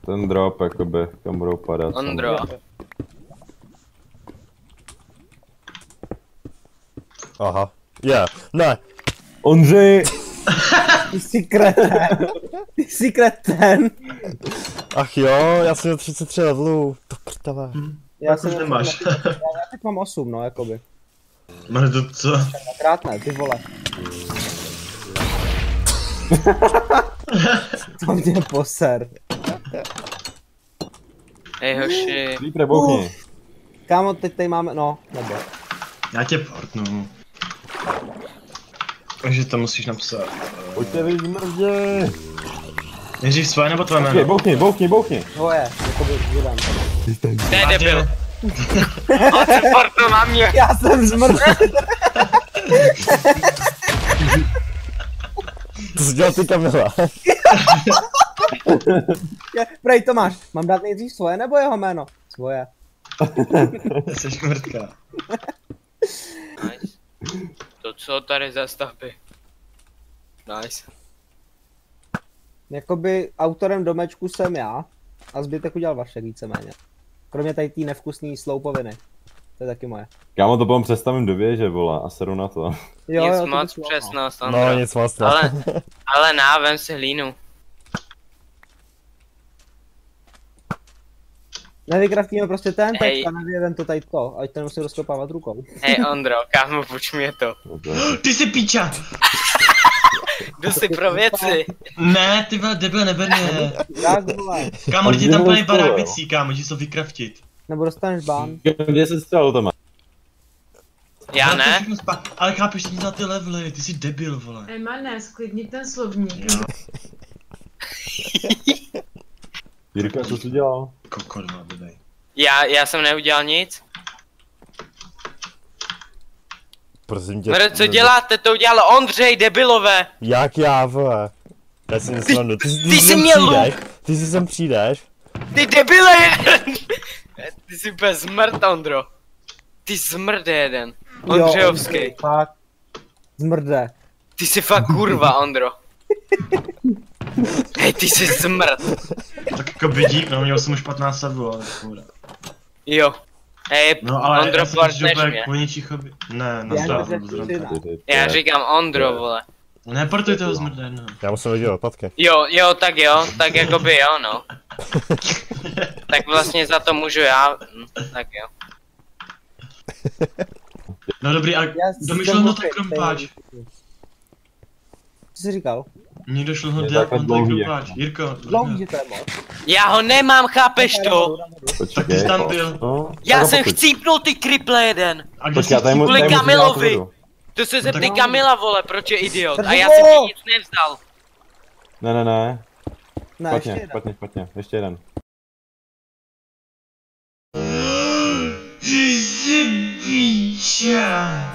Ten drop, jakoby, kam budou padat. Ondro. Aha. Ne. Ondřej! Ty jsi kreten. Ty jsi kreten. Ach jo, já jsem měl 33 levelů. To prdele. Já už nemáš. Já teď mám 8, no, jakoby. Máš to co? Dvakrát ne, ty vole. To mě poser. Hej hoši. Slípre, bouchni. Kámo, teď tady máme, no, nebo. Já tě portnu. Takže to musíš napsat. Pojďte vy zmrdě. Nejdřív svoje nebo tvoje Okay, jméno? bouchni. Tvoje, jakoby vydám. To je debil. On se portnul na mě. Já jsem zmrt. To jsi dělal ty, Kamila. Prej Tomáš, mám dát nejdřív svoje nebo jeho jméno? Svoje. Jsi mrtka. Nice. To co tady za stavby? Nice. Jakoby autorem domečku jsem já a zbytek udělal Vašek víceméně. Kromě tady té nevkusný sloupoviny. To je taky moje. Kámo, to potom představím do věže, vole, a seru na to. Jo, Nic jo, to moc by šlo, přesnost, No, Ondro. nic moc. Ale vem si hlínu. Nevykraftíme prostě ten Hej. text a nevědem to tady to, ať to nemusí rozkopávat rukou. Hej Ondro, kámo, puč mě to. Ty jsi píča! Jdu si pro věci. Ne, ty vole, debil, neber mě. Tak vole, Kámo, lidi tam plný barák věcí, kámo, že to vykraftit. nebo dostaneš bán. Kde se střelil to má? Já ne? Ale chápeš, že za ty levely, ty jsi debil, vole. Emané, sklidni ten slovník. Jo, Jirka, co jsi dělal? kokot, vole, blbej. Já jsem neudělal nic. Prosím tě. Mre, co děláte? To udělal Ondřej, debilové. Jak já, vole? Já si neslandu. Ty jsi sem měl přijdeš. Ty si sem přijdeš. Ty debile jeden. Ty jsi úplně zmrt, Ondro. Ty zmrde jeden. Ondřejovský. Jo, fakt. Zmrde. Ty jsi fakt kurva, Ondro. Hej, ty jsi zmrt. Tak jako vidík, no, měl jsem už 15 savů, ale půjde. Jo. Hej, No ale Ondro, já si myslím, že portneš úplně mě. kvůli ničí choby. Ne, na Já zdraví, neřekl, Já říkám Ondro, vole. Neportuj toho zmrde, no. Já musím vidět odpadky. Jo, tak jakoby jo, no. Tak vlastně za to můžu já, tak jo. No dobrý, a domyšlel ho ten krompáč. Co jsi říkal? Mně došlo ho Je dělat takhle on ten dlouhý, krompáč. Jirko, Dlouhý, že to je moc. Já ho nemám, chápeš to? Tak ty jsi tam byl. No, Já tak jsem pojď. chcípnul ty kriple jeden. A kde jsi Počkej, tady mu Kvůli tady musím Kamilovi. dělat vodu. To se zeptej tak- Kamila, vole, proč je idiot. A Drž já ho! jsem ti nic nevzdal. Ne. Ne, ještě Špatně, jeden. špatně. Ještě jeden. Ty jsi píča.